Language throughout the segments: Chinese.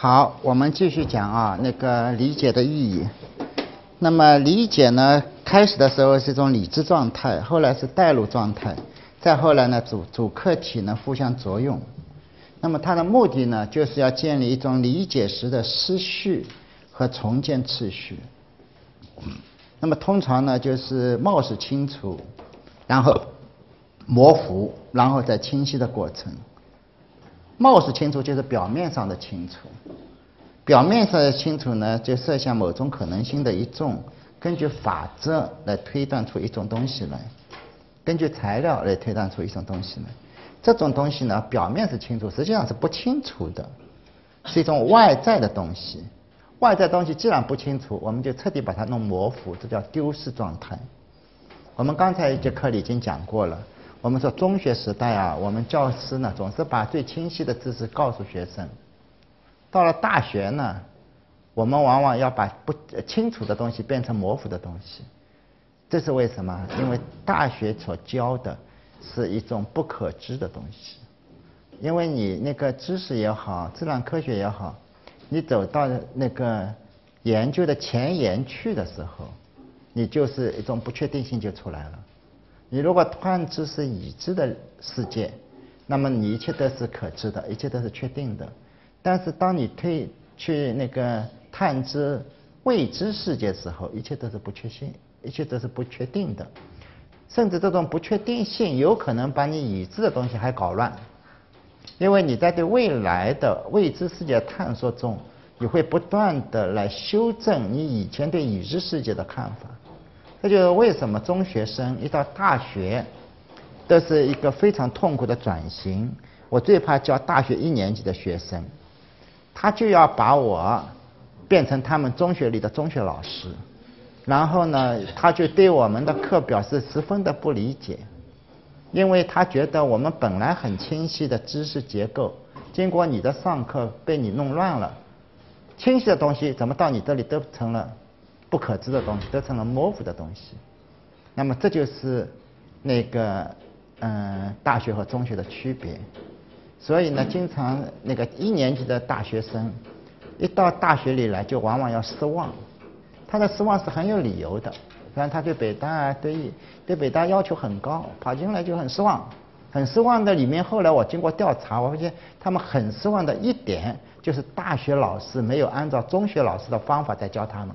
好，我们继续讲啊，那个理解的意义。那么理解呢，开始的时候是一种理智状态，后来是带入状态，再后来呢，主客体呢互相作用。那么它的目的呢，就是要建立一种理解时的思绪和重建次序。那么通常呢，就是貌似清楚，然后模糊，然后再清晰的过程。貌似清楚就是表面上的清楚，表面上的清楚呢，就设想某种可能性的一种，根据法则来推断出一种东西来，根据材料来推断出一种东西来。这种东西呢，表面是清楚，实际上是不清楚的，是一种外在的东西。外在东西既然不清楚，我们就彻底把它弄模糊，这叫丢失状态。我们刚才一节课里已经讲过了。我们说中学时代啊，我们教师呢总是把最清晰的知识告诉学生。到了大学呢，我们往往要把不清楚的东西变成模糊的东西。这是为什么？因为大学所教的是一种不可知的东西。因为你那个知识也好，自然科学也好，你走到那个研究的前沿去的时候，你就是一种不确定性就出来了。你如果探知是已知的世界，那么你一切都是可知的，一切都是确定的。但是当你去那个探知未知世界的时候，一切都是不确信，一切都是不确定的。甚至这种不确定性有可能把你已知的东西还搞乱，因为你在对未来的未知世界探索中，你会不断的来修正你以前对已知世界的看法。这就是为什么中学生一到大学都是一个非常痛苦的转型。我最怕教大学1年级的学生，他就要把我变成他们中学里的中学老师，然后呢，他就对我们的课表示十分的不理解，因为他觉得我们本来很清晰的知识结构，经过你的上课被你弄乱了，清晰的东西怎么到你这里都成了不可知的东西，都成了模糊的东西。那么这就是那个大学和中学的区别。所以呢，经常那个1年级的大学生一到大学里来，就往往要失望。他的失望是很有理由的，比方他对北大对北大要求很高，跑进来就很失望。很失望的里面，后来我经过调查，我发现他们很失望的一点就是大学老师没有按照中学老师的方法在教他们。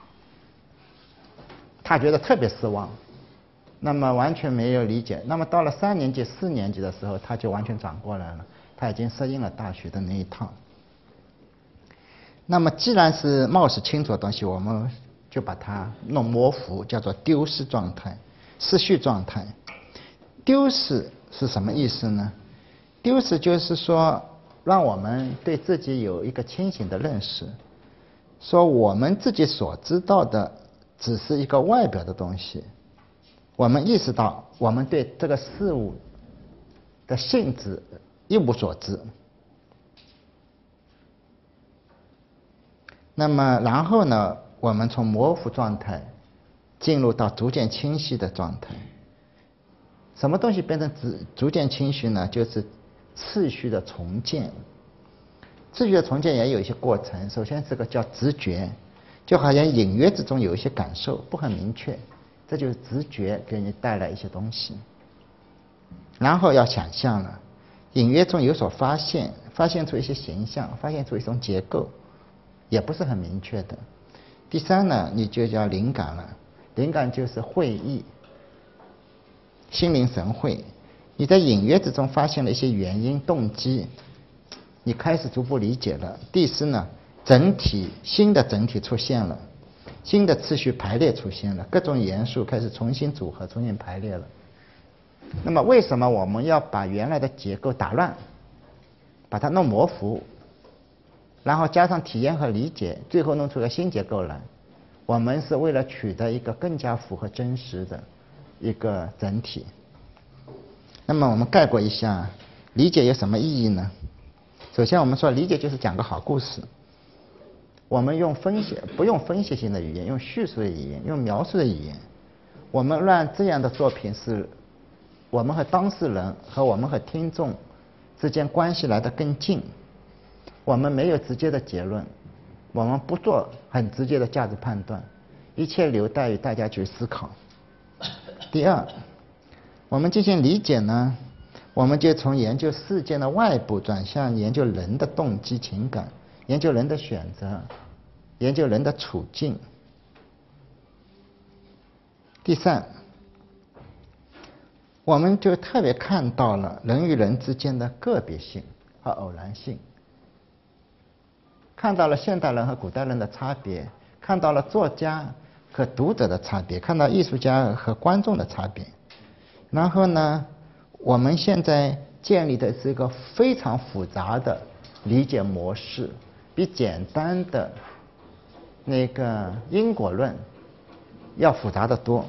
他觉得特别失望，那么完全没有理解。那么到了3年级、4年级的时候，他就完全转过来了，他已经适应了大学的那一套。那么既然是貌似清楚的东西，我们就把它弄模糊，叫做丢失状态、失序状态。丢失是什么意思呢？丢失就是说，让我们对自己有一个清醒的认识，说我们自己所知道的只是一个外表的东西，我们意识到我们对这个事物的性质一无所知。那么然后呢，我们从模糊状态进入到逐渐清晰的状态。什么东西变成逐渐清晰呢？就是次序的重建。次序的重建也有一些过程，首先这个叫直觉，就好像隐约之中有一些感受，不很明确，这就是直觉给你带来一些东西。然后要想象了，隐约中有所发现，发现出一些形象，发现出一种结构，也不是很明确的。第三呢，你就叫灵感了，灵感就是会意，心领神会，你在隐约之中发现了一些原因、动机，你开始逐步理解了。第四呢，新的整体出现了，新的次序排列出现了，各种元素开始重新组合、重新排列了。那么为什么我们要把原来的结构打乱，把它弄模糊，然后加上体验和理解，最后弄出个新结构来？我们是为了取得一个更加符合真实的一个整体。那么我们概括一下，理解有什么意义呢？首先我们说理解就是讲个好故事。我们不用分析性的语言，用叙述的语言，用描述的语言，我们让这样的作品是我们和当事人和我们和听众之间关系来得更近。 我们没有直接的结论，我们不做很直接的价值判断，一切留待于大家去思考。第二，我们进行理解呢，我们就从研究事件的外部转向研究人的动机情感，研究人的选择，研究人的处境。第三，我们就特别看到了人与人之间的个别性和偶然性，看到了现代人和古代人的差别，看到了作家和读者的差别，看到艺术家和观众的差别。然后呢，我们现在建立的是一个非常复杂的理解模式，比简单的那个因果论要复杂得多。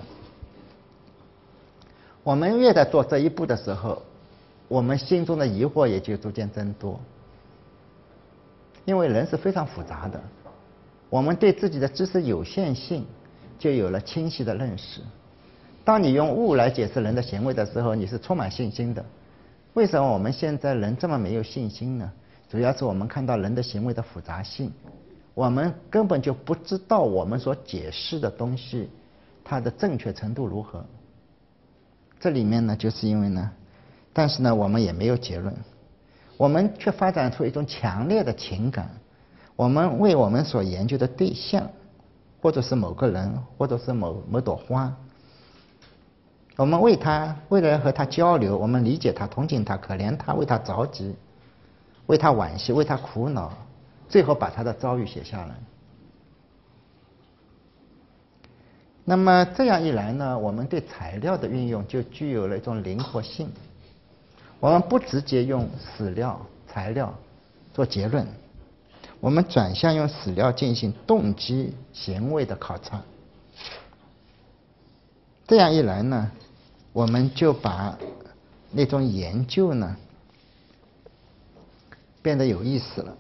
我们越在做这一步的时候，我们心中的疑惑也就逐渐增多，因为人是非常复杂的，我们对自己的知识有限性就有了清晰的认识。当你用物来解释人的行为的时候，你是充满信心的。为什么我们现在人这么没有信心呢？主要是我们看到人的行为的复杂性，我们根本就不知道我们所解释的东西它的正确程度如何。这里面呢，就是因为呢，但是呢，我们也没有结论，我们却发展出一种强烈的情感，我们为我们所研究的对象，或者是某个人，或者是某朵花，我们为了和他交流，我们理解他，同情他，可怜他，为他着急，为他惋惜，为他苦恼，最后把他的遭遇写下来。那么这样一来呢，我们对材料的运用就具有了一种灵活性。我们不直接用史料、材料做结论，我们转向用史料进行动机、行为的考察。这样一来呢，我们就把那种研究呢变得有意思了。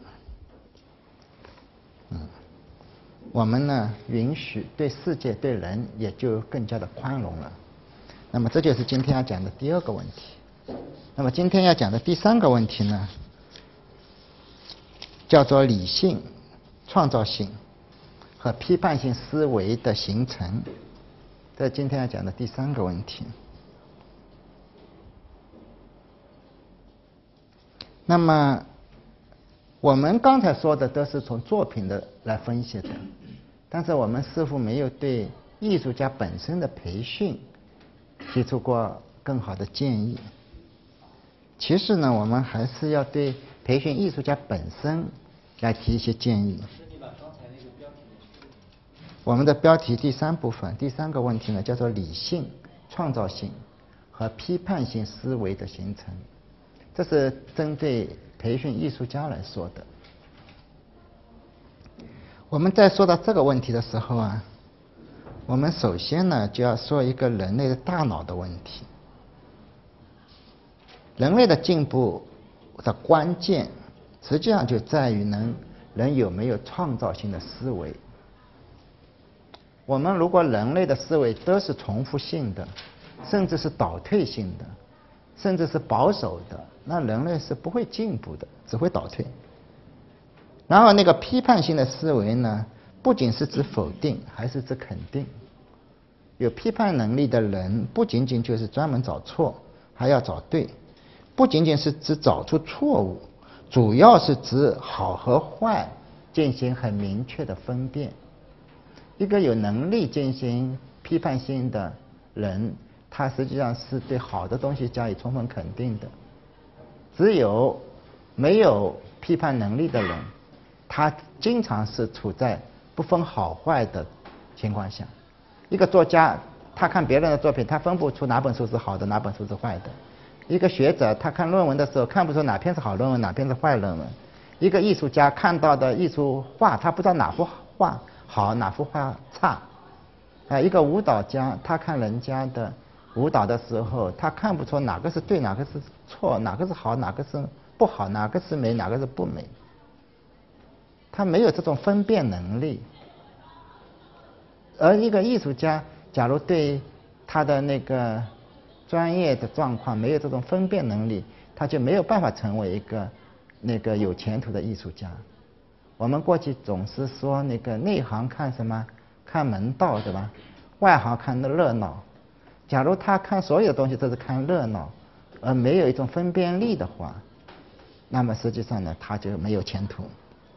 我们呢允许对世界对人也就更加的宽容了。那么这就是今天要讲的第二个问题。那么今天要讲的第三个问题呢，叫做理性、创造性和批判性思维的形成。这是今天要讲的第三个问题。那么我们刚才说的都是从作品的来分析的，但是我们似乎没有对艺术家本身的培训提出过更好的建议。其实呢，我们还是要对培训艺术家本身来提一些建议。我们的标题第三部分，第三个问题呢，叫做理性、创造性和批判性思维的形成。这是针对培训艺术家来说的。我们在说到这个问题的时候啊，我们首先呢就要说一个人类的大脑的问题。人类的进步的关键，实际上就在于人有没有创造性的思维。我们如果人类的思维都是重复性的，甚至是倒退性的，甚至是保守的，那人类是不会进步的，只会倒退。然后那个批判性的思维呢，不仅是指否定，还是指肯定。有批判能力的人，不仅仅就是专门找错，还要找对。不仅仅是指找出错误，主要是指好和坏进行很明确的分辨。一个有能力进行批判性的人，他实际上是对好的东西加以充分肯定的。只有没有批判能力的人，他经常是处在不分好坏的情况下。一个作家，他看别人的作品，他分不出哪本书是好的，哪本书是坏的。一个学者，他看论文的时候看不出哪篇是好论文，哪篇是坏论文。一个艺术家看到的艺术画，他不知道哪幅画好，哪幅画差。一个舞蹈家，他看人家的舞蹈的时候，他看不出哪个是对，哪个是错，哪个是好，哪个是不好，哪个是美，哪个是不美。他没有这种分辨能力。而一个艺术家，假如对他的那个专业的状况没有这种分辨能力，他就没有办法成为一个那个有前途的艺术家。我们过去总是说那个内行看什么？看门道，对吧？外行看热闹。假如他看所有东西都是看热闹，而没有一种分辨力的话，那么实际上呢，他就没有前途。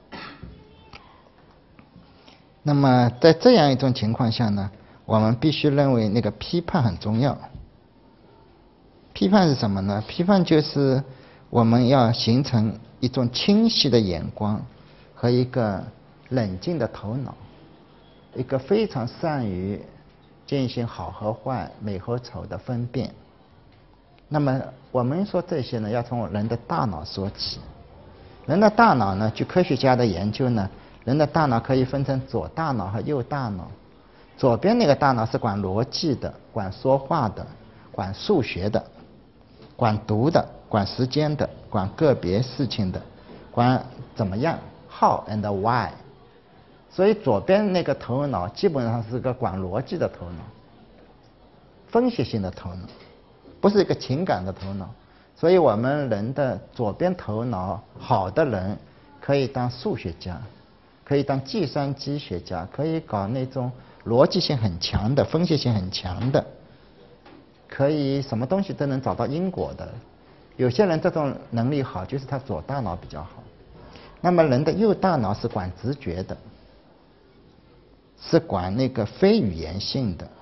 那么在这样一种情况下呢，我们必须认为那个批判很重要。批判是什么呢？批判就是我们要形成一种清晰的眼光和一个冷静的头脑，一个非常善于进行好和坏、美和丑的分辨。那么我们说这些呢，要从人的大脑说起。人的大脑呢，据科学家的研究呢，人的大脑可以分成左大脑和右大脑。左边那个大脑是管逻辑的，管说话的，管数学的，管读的，管时间的，管个别事情的，管怎么样 how and why。所以左边那个头脑基本上是个管逻辑的头脑，分析性的头脑，不是一个情感的头脑。所以我们人的左边头脑好的人可以当数学家，可以当计算机学家，可以搞那种逻辑性很强的、分析性很强的，可以什么东西都能找到因果的。有些人这种能力好，就是他左大脑比较好。那么人的右大脑是管直觉的，是管那个非语言性的，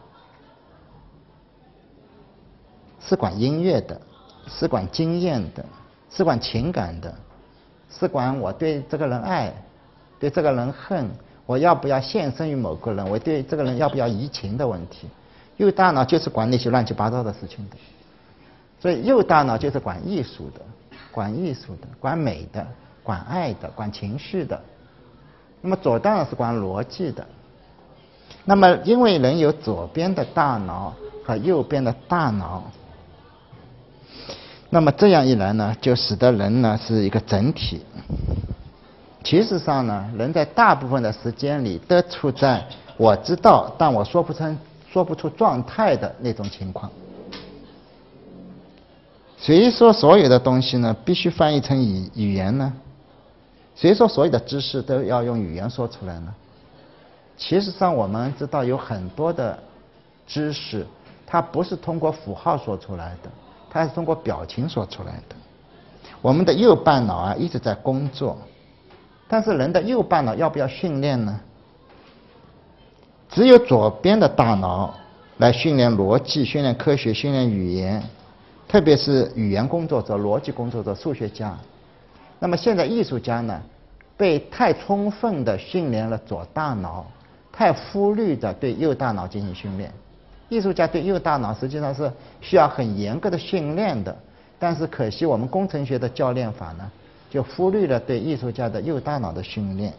是管音乐的，是管经验的，是管情感的，是管我对这个人爱，对这个人恨，我要不要献身于某个人，我对这个人要不要移情的问题。右大脑就是管那些乱七八糟的事情的。所以右大脑就是管艺术的，管艺术的，管美的，管爱的，管情绪的。那么左大脑是管逻辑的。那么因为人有左边的大脑和右边的大脑，那么这样一来呢，就使得人呢是一个整体。其实上呢，人在大部分的时间里都处在我知道但我说不出状态的那种情况。谁说所有的东西呢必须翻译成语言呢？谁说所有的知识都要用语言说出来呢？其实上我们知道有很多的知识，它不是通过符号说出来的，它是通过表情说出来的。我们的右半脑啊一直在工作，但是人的右半脑要不要训练呢？只有左边的大脑来训练逻辑、训练科学、训练语言，特别是语言工作者、逻辑工作者、数学家。那么现在艺术家呢，被太充分的训练了左大脑，太忽略的对右大脑进行训练。艺术家对右大脑实际上是需要很严格的训练的，但是可惜我们工程学的教练法呢，就忽略了对艺术家的右大脑的训练，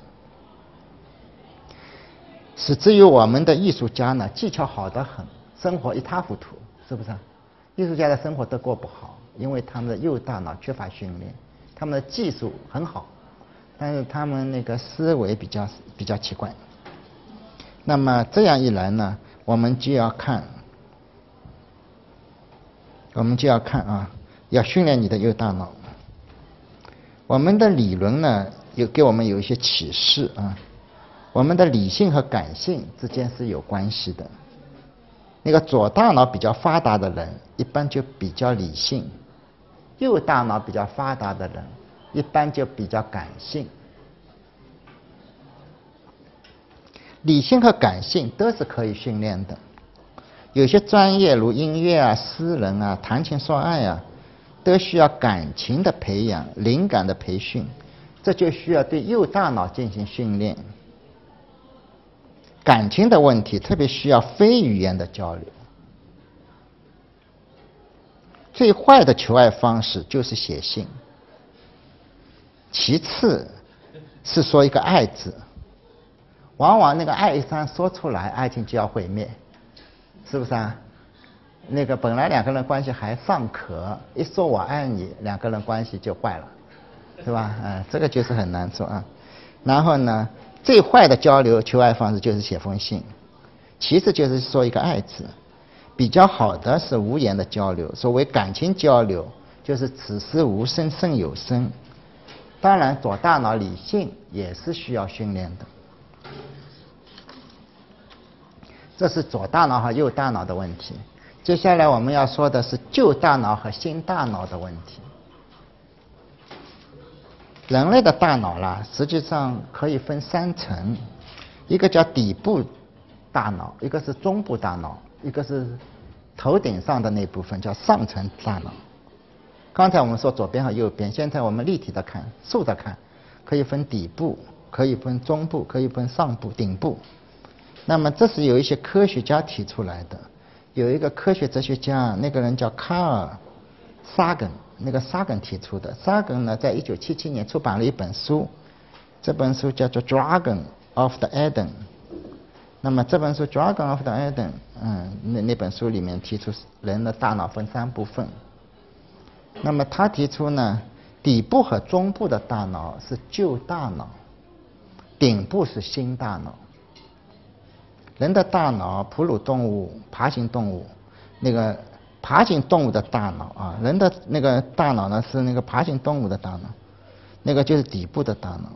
使至于我们的艺术家呢技巧好得很，生活一塌糊涂，是不是？艺术家的生活都过不好，因为他们的右大脑缺乏训练，他们的技术很好，但是他们那个思维比较奇怪。那么这样一来呢，我们就要看啊，要训练你的右大脑。我们的理论呢，给我们有一些启示啊。我们的理性和感性之间是有关系的。那个左大脑比较发达的人，一般就比较理性；右大脑比较发达的人，一般就比较感性。理性和感性都是可以训练的。有些专业如音乐啊、诗人啊、谈情说爱啊，都需要感情的培养、灵感的培训，这就需要对右大脑进行训练。感情的问题特别需要非语言的交流。最坏的求爱方式就是写信，其次是说一个爱字。往往那个爱一旦说出来，爱情就要毁灭，是不是啊？那个本来两个人关系还尚可，一说我爱你，两个人关系就坏了，是吧？这个就是很难说啊。然后呢，最坏的交流求爱方式就是写封信，其次就是说一个爱字。比较好的是无言的交流，所谓感情交流就是此时无声胜有声。 当然，左大脑理性也是需要训练的。这是左大脑和右大脑的问题。接下来我们要说的是旧大脑和新大脑的问题。人类的大脑啦，实际上可以分3层，一个叫底部大脑，一个是中部大脑，一个是头顶上的那部分叫上层大脑。刚才我们说左边和右边，现在我们立体的看，竖着看，可以分底部，可以分中部，可以分上部、顶部。那么这是有一些科学家提出来的，有一个科学哲学家，那个人叫卡尔·萨根，那个萨根提出的。萨根呢，在1977年出版了一本书，这本书叫做《Dragon of the Eden》。那么这本书《Dragon of the Eden》，那本书里面提出人的大脑分3部分。那么他提出呢，底部和中部的大脑是旧大脑，顶部是新大脑。人的大脑，哺乳动物、爬行动物，那个爬行动物的大脑啊，人的那个大脑呢是那个爬行动物的大脑，那个就是底部的大脑。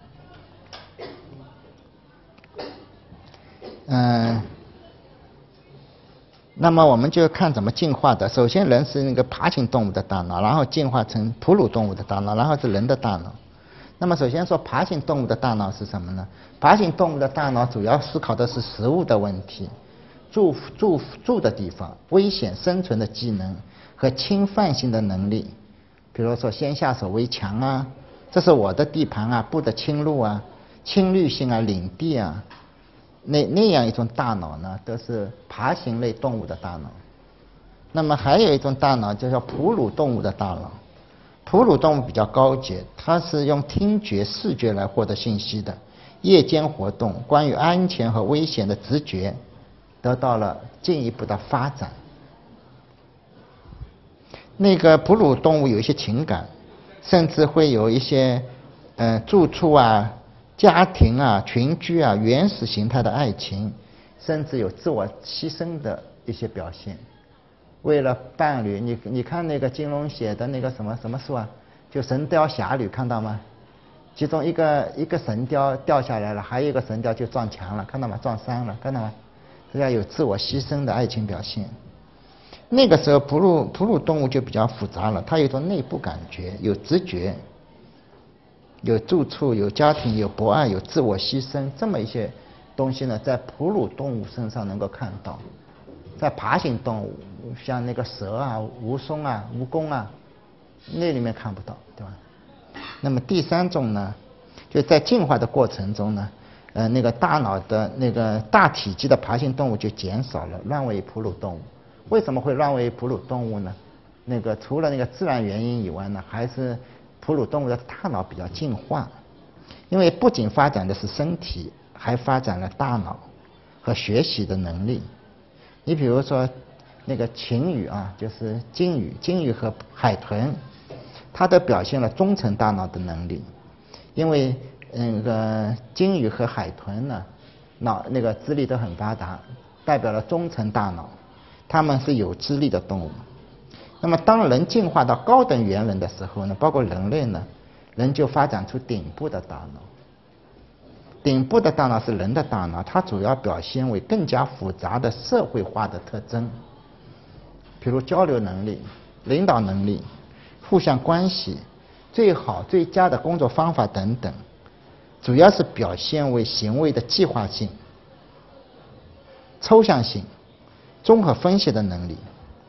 那么我们就看怎么进化的。首先，人是那个爬行动物的大脑，然后进化成哺乳动物的大脑，然后是人的大脑。那么首先说爬行动物的大脑是什么呢？爬行动物的大脑主要思考的是食物的问题，住的地方、危险生存的技能和侵犯性的能力。比如说先下手为强啊，这是我的地盘啊，不得侵入啊，侵略性啊，领地啊，那样一种大脑呢，都是爬行类动物的大脑。那么还有一种大脑就叫哺乳动物的大脑。哺乳动物比较高级，它是用听觉、视觉来获得信息的。夜间活动，关于安全和危险的直觉得到了进一步的发展。那个哺乳动物有一些情感，甚至会有一些住处啊、家庭啊、群居啊、原始形态的爱情，甚至有自我牺牲的一些表现。为了伴侣，你看那个金庸写的那个什么书啊，就《神雕侠侣》，看到吗？其中一个神雕掉下来了，还有一个神雕就撞墙了，看到吗？撞山了，看到吗？这要有自我牺牲的爱情表现。那个时候哺乳动物就比较复杂了，它有一种内部感觉，有直觉，有住处，有家庭，有博爱，有自我牺牲，这么一些东西呢，在哺乳动物身上能够看到。在爬行动物，像那个蛇啊、蜈蚣啊、蜈蚣啊，那里面看不到，对吧？那么第3种呢，就在进化的过程中呢，那个大脑的那个大体积的爬行动物就减少了，乱为哺乳动物。为什么会乱为哺乳动物呢？那个除了那个自然原因以外呢，还是哺乳动物的大脑比较进化，因为不仅发展的是身体，还发展了大脑和学习的能力。你比如说那个鲸鱼啊，就是鲸鱼和海豚，它都表现了中层大脑的能力。因为那个鲸鱼和海豚呢，那个智力都很发达，代表了中层大脑，它们是有智力的动物。那么当人进化到高等猿人的时候呢，包括人类呢，人就发展出顶部的大脑。顶部的大脑是人的大脑，它主要表现为更加复杂的社会化的特征，比如交流能力、领导能力、互相关系、最好最佳的工作方法等等，主要是表现为行为的计划性、抽象性、综合分析的能力。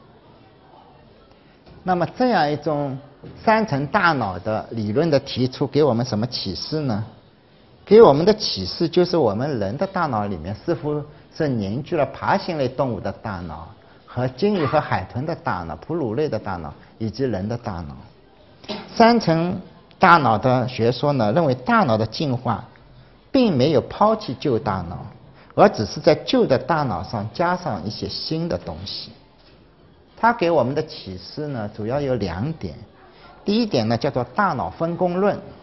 那么这样一种3层大脑的理论的提出，给我们什么启示呢？给我们的启示就是我们人的大脑里面似乎是凝聚了爬行类动物的大脑和鲸鱼和海豚的大脑、哺乳类的大脑以及人的大脑。3层大脑的学说呢，认为大脑的进化并没有抛弃旧大脑，而只是在旧的大脑上加上一些新的东西。它给我们的启示呢，主要有2点。第一点呢，叫做大脑分工论。